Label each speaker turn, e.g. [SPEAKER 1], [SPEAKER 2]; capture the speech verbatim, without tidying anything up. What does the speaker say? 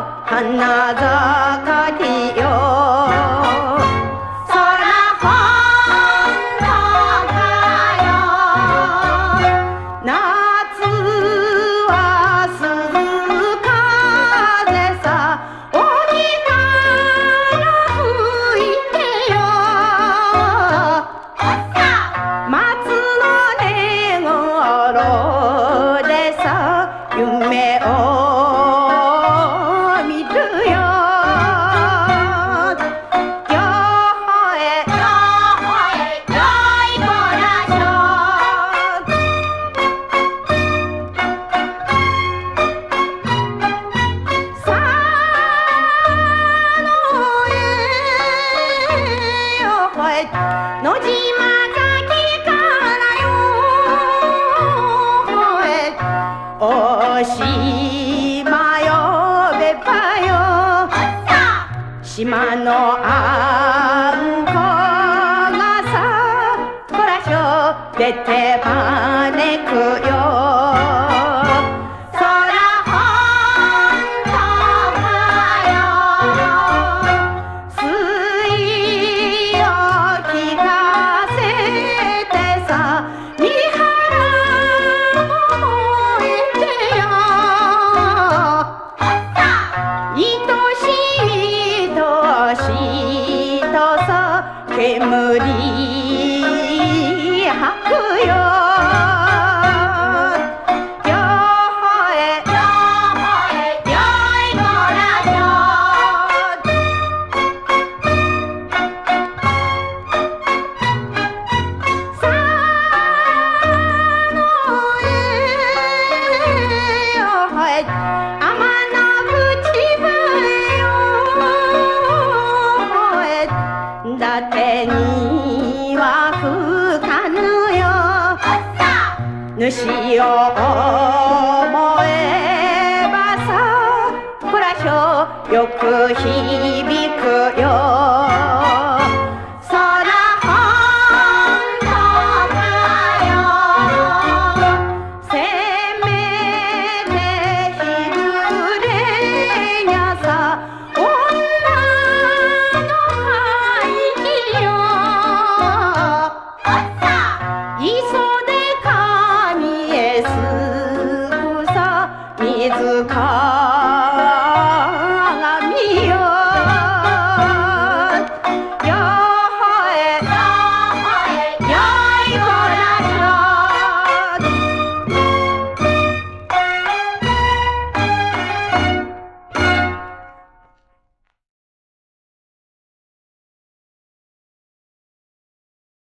[SPEAKER 1] 花盛りよ夢を見るよよほえよほえよいこらしょさのえよほえ野島崎からよほえおしまよべばよ島のあんこがさこらしょ出て招くよ煙吐くよよほえよほえよいこらしょさのえよほえ天の口笛よほえだてには吹かぬよ主を思えばさこらしょよく響くよ空本当かよせめて日暮れにゃさ水か